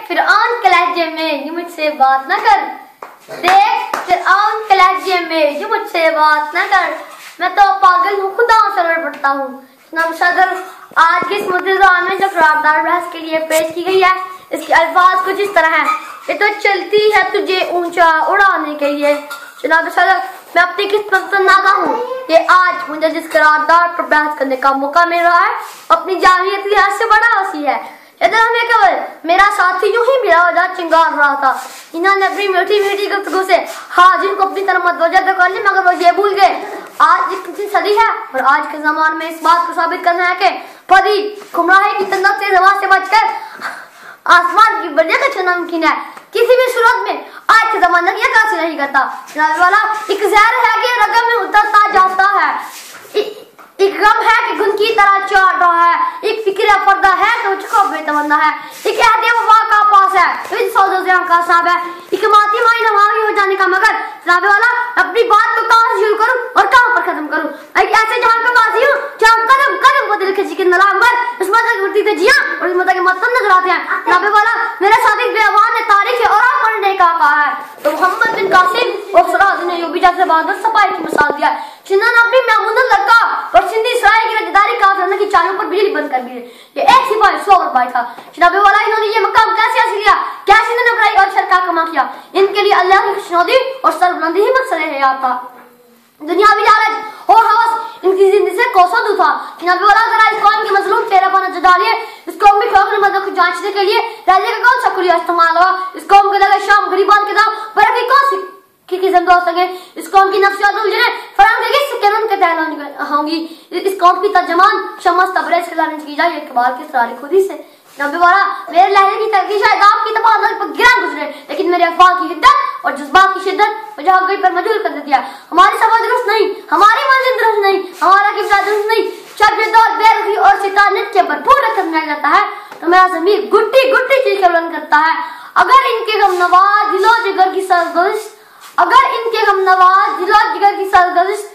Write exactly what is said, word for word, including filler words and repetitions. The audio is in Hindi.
फिरौन के लहजे में यूं मुझसे बात न कर, देख फिरौन के लहजे में यूं मुझसे बात न कर, मैं तो पागल हूँ, खुदा से लड़ पड़ता हूँ। जनाब सदर, आज की इस मुद्दे में जो करारदाद बहस के लिए पेश की गई है, इसके अल्फाज कुछ इस तरह हैं। ये तो चलती है तुझे ऊंचा उड़ाने के लिए। जनाब सदर, मैं अपनी किस्मत तो नादा हूँ कि आज मुझे जिस करारदाद पर बहस करने का मौका मिल रहा है अपनी जाहियत लिहाज से बड़ा वसी है। इधर हमें केवल मेरा साथी यूं ही मेरा वजह चिंगार रहा था, इन्होंने अपनी मीठी मीठी गुफ्तगू से हाजिर को अपनी तरफ मतवजा तो कर ली, मगर वो ये भूल गए आज कितनी सदी है और आज के जमाने में इस बात को साबित करना है कि फरी गुमराही की तंदत से जमा से बचकर आसमान की बढ़िया का चुना मुमकिन है। किसी भी सूरत में आज के जमाने की कासी नहीं करता। वाला एक जहर है कि रगम में उतरता जाता है, एक गम है कि गुन की तरह चाट रहा है, एक फिक्र पर्दा है कि मुझको बेतमन्ना है, एक कहते वफा का पास है सौदों से का साहब है, एक माती माई नवागी हो जाने का मगर जनाबे वाला अपनी बात को कहाँ शुरू करूं और कहाँ पर खत्म करूं। एक ऐसे जहां पे बाजी हूँ जहाँ कदम कदम को दिल खींची के नलामगर इस मत की उड़ती जिया और इस मत के मतलब नजर आते हैं। जनाबे वाला मेरे साथ एक बेवान ने तारीख और आप पढ़ने का कहा है तो मोहम्मद बिन कासिम और सराद ने यूबी जैसे बहादुर सपाई की मिसाल दिया, जिन्होंने अपनी महमूद लड़का और सिंधी सराय की रजदारी का करने की चालों पर बिजली बंद कर दी। ये एक सिपाही सौ और भाई था। जनाबे वाला इन्होंने ये मकाम कैसे हासिल किया, कैसे इन्होंने बुराई और शर का कमा किया, इनके लिए अल्लाह की खुशनुदी और सरबुलंदी ही मकसद हयात था। दुनियावी लालच और हवस इनकी जिंदगी से कोसों दूर था। जनाबे वाला जरा इस कौम के मजलूम चेहरा पर नजर डालिए, इस कौम की खौफ मदद को जांचने के लिए राज्य का कौन सा कुलिया इस्तेमाल हुआ, इस कौम के लगे शाम गरीबान के दाम पर की कौन सी की किस्म हो सके, इस कौम की नफ्सियात उलझने फराम के किस कानून के तहत होंगी, इस कौम की तर्जमान शमस तबरेज के लाने की जाए इकबाल की सरारी खुदी से। नबी वाला मेरे लहजे की तरक्की शायद आपकी तबादल पर गिरा गुजरे, लेकिन मेरे अफवाह की हिद्दत और जज्बात की शिद्दत मुझे हक गई पर मजबूर कर दिया। हमारी समझ दुरुस्त नहीं, हमारी मंजिल दुरुस्त नहीं, हमारा किबला दुरुस्त नहीं, शब्द बेरुखी और सितानित के भरपूर रकम मिल जाता है तो मेरा ज़मीर गुट्टी गुट्टी चीज के बुलंद करता है। अगर इनके गम नवाज दिलो जिगर की सरगोश अगर इनके गम नवाज दिलो जिगर की सरगोश